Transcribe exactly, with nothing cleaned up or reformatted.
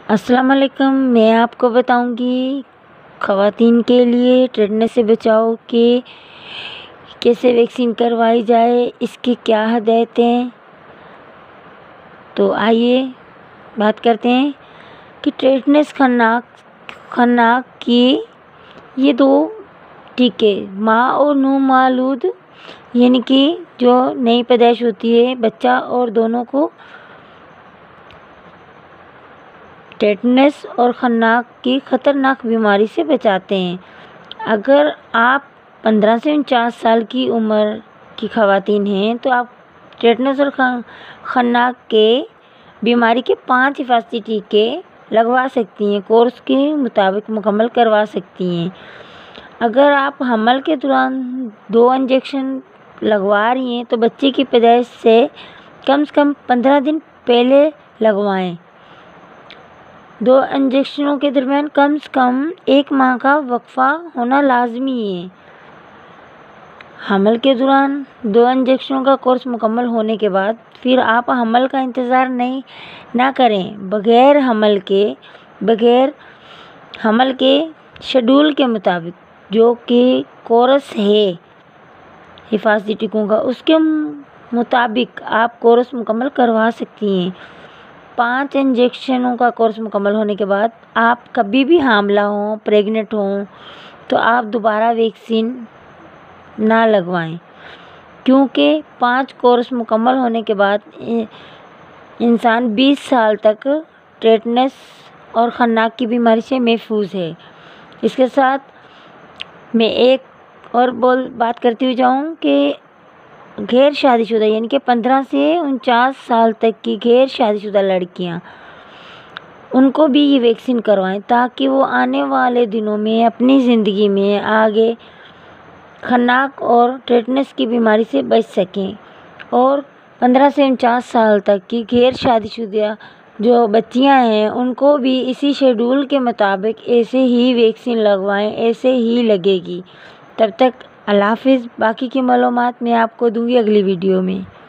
السلام علیکم۔ میں آپ کو بتاؤں گی خواتین کے لیے ٹیٹنس سے بچاؤ کے کیسے ویکسین کروائی جائے، اس کی کیا ہدایتیں ہیں۔ تو آئیے بات کرتے ہیں کہ ٹیٹنس خناق خناق کی یہ دو ٹیکے ماں اور نومولود یعنی کہ جو نئی پیدائش ہوتی ہے بچہ اور دونوں کو ٹیٹنس اور خناق کی خطرناک بیماری سے بچاتے ہیں۔ اگر آپ پندرہ سے انچاس سال کی عمر کی خواتین ہیں تو آپ ٹیٹنس اور خناق کے بیماری کے پانچ حفاظتی ٹیکے لگوا سکتی ہیں، کورس کے مطابق مکمل کروا سکتی ہیں۔ اگر آپ حمل کے دوران دو انجیکشن لگوا رہی ہیں تو بچے کی پیدائش سے کم سے کم پندرہ دن پہلے لگوائیں۔ دو انجیکشنوں کے درمیان کم سے کم ایک ماہ کا وقفہ ہونا لازمی ہے۔ حمل کے دوران دو انجیکشنوں کا کورس مکمل ہونے کے بعد پھر آپ حمل کا انتظار نہیں نہ کریں۔ بغیر حمل کے بغیر حمل کے شیڈول کے مطابق جو کہ کورس ہے حفاظتی ٹیکوں کا، اس کے مطابق آپ کورس مکمل کروا سکتی ہیں۔ پانچ انجیکشنوں کا کورس مکمل ہونے کے بعد آپ کبھی بھی حاملہ ہوں، پریگننٹ ہوں تو آپ دوبارہ ویکسین نہ لگوائیں، کیونکہ پانچ کورس مکمل ہونے کے بعد انسان بیس سال تک ٹیٹنس اور خناق کی بیماری سے محفوظ ہے۔ اس کے ساتھ میں ایک اور بول بات کرتی ہوئی جاؤں کہ غیر شادی شدہ یعنی کہ پندرہ سے انچاس سال تک کی غیر شادی شدہ لڑکیاں ان کو بھی یہ ویکسین کروائیں تاکہ وہ آنے والے دنوں میں اپنی زندگی میں آگے خناق اور ٹیٹنس کی بیماری سے بچ سکیں۔ اور پندرہ سے انچاس سال تک کی غیر شادی شدہ جو بچیاں ہیں ان کو بھی اسی شیڈول کے مطابق ایسے ہی ویکسین لگوائیں، ایسے ہی لگے گی۔ تب تک اللہ حافظ۔ باقی کی معلومات میں آپ کو دوں گی اگلی ویڈیو میں۔